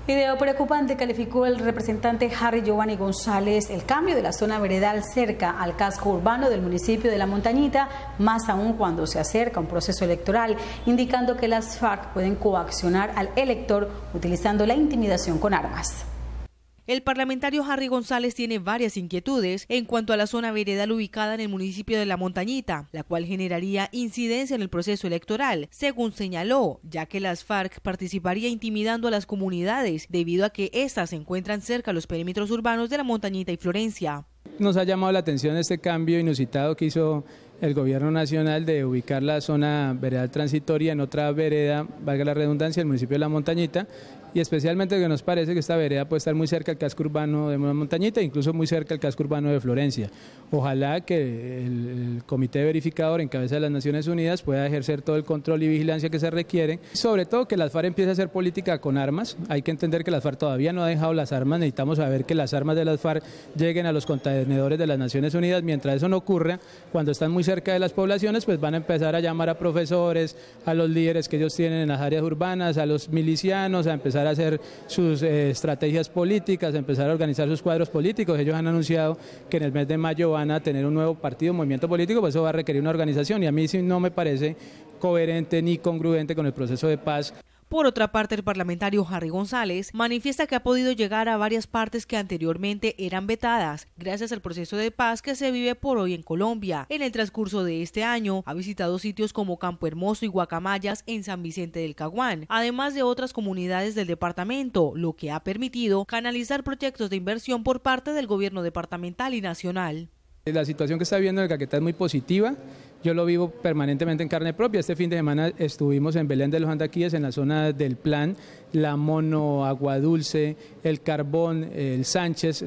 Video preocupante calificó el representante Harry Giovanni González el cambio de la zona veredal cerca al casco urbano del municipio de La Montañita, más aún cuando se acerca un proceso electoral, indicando que las FARC pueden coaccionar al elector utilizando la intimidación con armas. El parlamentario Harry González tiene varias inquietudes en cuanto a la zona veredal ubicada en el municipio de La Montañita, la cual generaría incidencia en el proceso electoral, según señaló, ya que las FARC participaría intimidando a las comunidades debido a que éstas se encuentran cerca a los perímetros urbanos de La Montañita y Florencia. Nos ha llamado la atención este cambio inusitado que hizo el gobierno nacional de ubicar la zona veredal transitoria en otra vereda, valga la redundancia, el municipio de La Montañita, y especialmente que nos parece que esta vereda puede estar muy cerca al casco urbano de La Montañita, incluso muy cerca al casco urbano de Florencia. Ojalá que el comité verificador en cabeza de las Naciones Unidas pueda ejercer todo el control y vigilancia que se requiere, sobre todo que las FARC empiece a hacer política con armas. Hay que entender que las FARC todavía no ha dejado las armas, necesitamos saber que las armas de las FARC lleguen a los contenedores de las Naciones Unidas. Mientras eso no ocurra, cuando están muy cerca de las poblaciones, pues van a empezar a llamar a profesores, a los líderes que ellos tienen en las áreas urbanas, a los milicianos, a empezar a hacer sus estrategias políticas, a empezar a organizar sus cuadros políticos. Ellos han anunciado que en el mes de mayo van a tener un nuevo partido, un movimiento político, pues eso va a requerir una organización y a mí sí no me parece coherente ni congruente con el proceso de paz. Por otra parte, el parlamentario Harry González manifiesta que ha podido llegar a varias partes que anteriormente eran vetadas, gracias al proceso de paz que se vive por hoy en Colombia. En el transcurso de este año, ha visitado sitios como Campo Hermoso y Guacamayas en San Vicente del Caguán, además de otras comunidades del departamento, lo que ha permitido canalizar proyectos de inversión por parte del gobierno departamental y nacional. La situación que está viviendo el Caquetá es muy positiva. Yo lo vivo permanentemente en carne propia. Este fin de semana estuvimos en Belén de los Andaquíes, en la zona del Plan, La Mono, Agua Dulce, El Carbón, el Sánchez.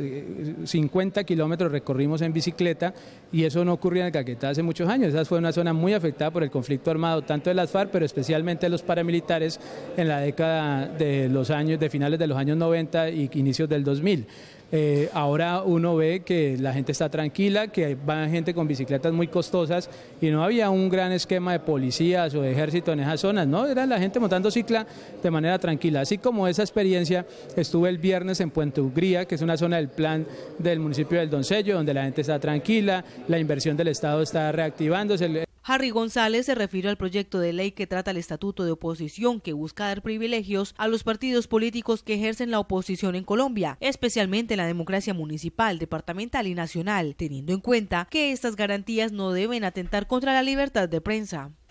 50 kilómetros recorrimos en bicicleta y eso no ocurría en el Caquetá hace muchos años. Esa fue una zona muy afectada por el conflicto armado, tanto de las FARC, pero especialmente de los paramilitares en la década de finales de los años 90 y inicios del 2000. Ahora uno ve que la gente está tranquila, que va gente con bicicletas muy costosas y no había un gran esquema de policías o de ejército en esas zonas, no, era la gente montando cicla de manera tranquila. Así como esa experiencia, estuve el viernes en Puente Ugría, que es una zona del Plan del municipio del Doncello, donde la gente está tranquila, la inversión del Estado está reactivándose. Harry González se refiere al proyecto de ley que trata el estatuto de oposición que busca dar privilegios a los partidos políticos que ejercen la oposición en Colombia, especialmente en la democracia municipal, departamental y nacional, teniendo en cuenta que estas garantías no deben atentar contra la libertad de prensa.